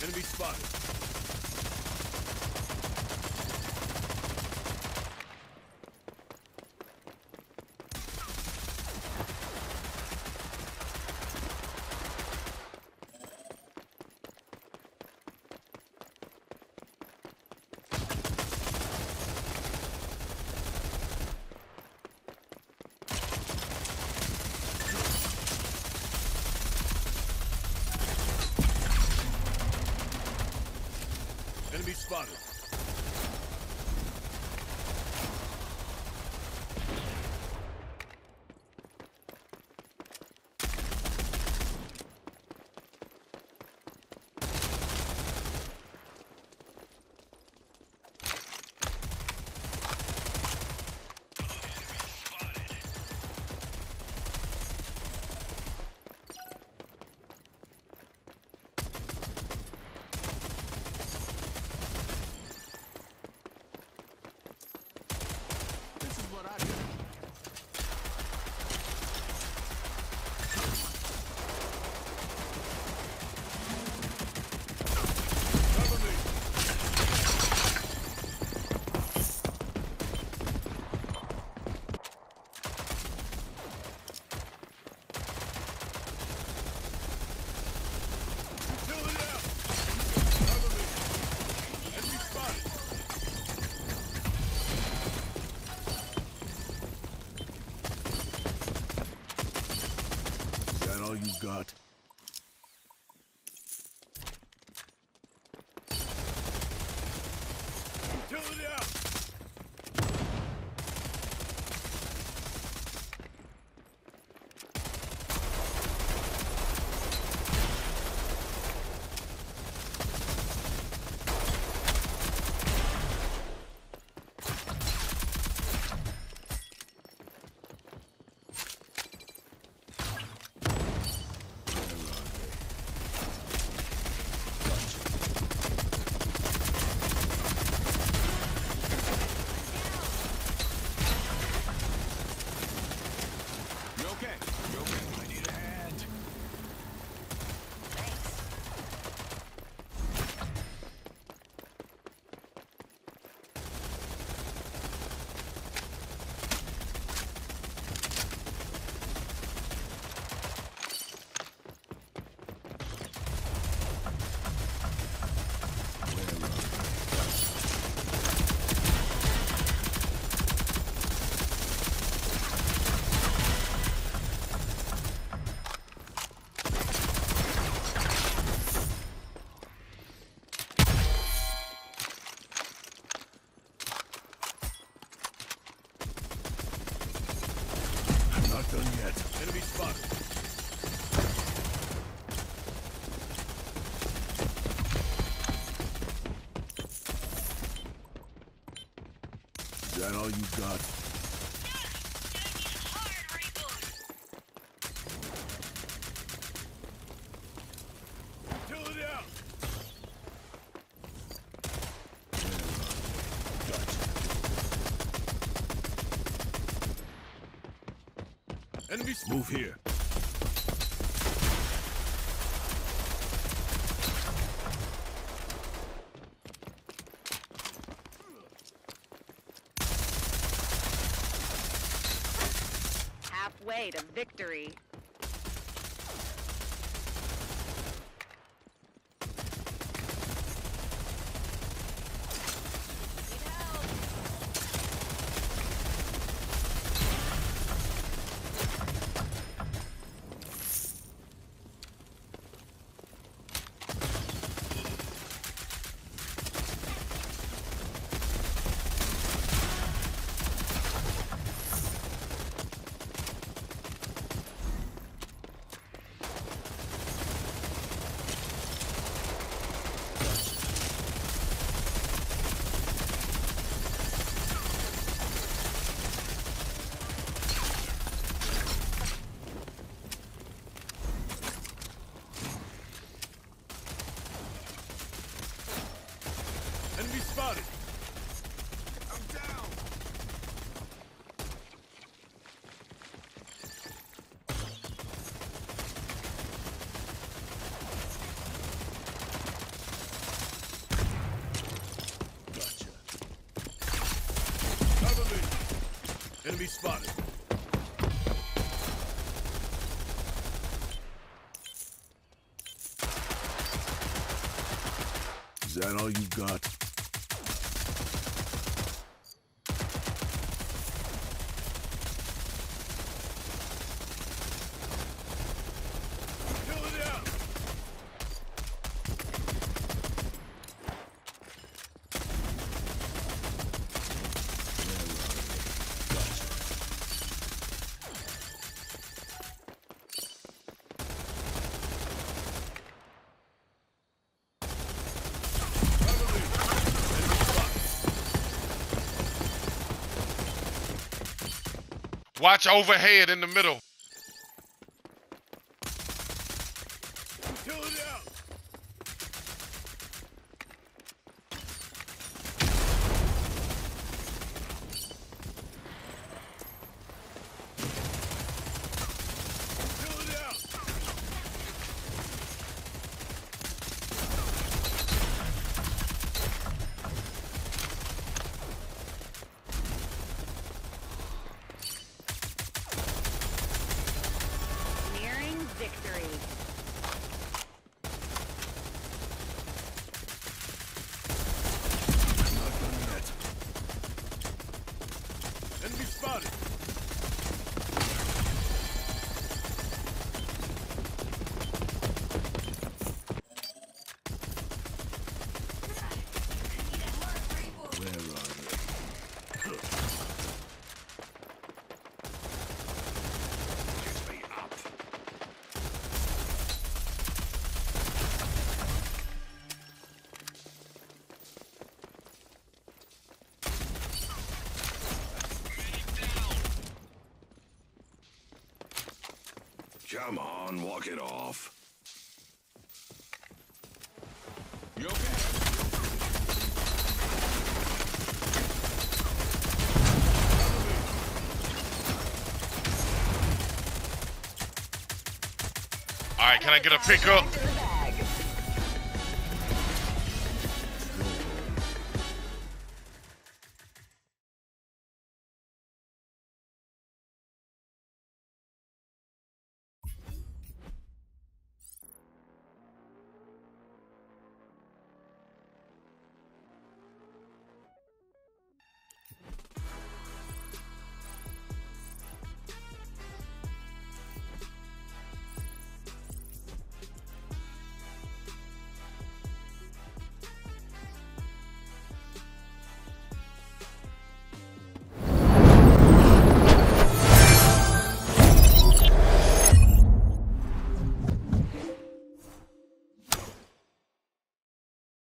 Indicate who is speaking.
Speaker 1: Enemy spotted. Enemy spotted. This is what I do. Cover me. Utility out. Cover me. Enemy spotted. Is that all you got? Utility out! You okay? You okay? I need a hand. I'm not done yet. Enemy spotted. Is that all you got? Utility out! Enemy move here.
Speaker 2: Halfway to victory. Enemy spotted. I'm down. Enemy spotted.
Speaker 1: Is that all you got?
Speaker 2: Kill it out.
Speaker 3: Watch overhead in the middle.
Speaker 2: Kill it out. Kill it out.
Speaker 4: Nearing victory.
Speaker 1: Not done yet.
Speaker 2: Enemy spotted.
Speaker 1: Where are they? Get me up. Come on, walk it off.
Speaker 2: You okay?
Speaker 3: All right, can I get a pickup?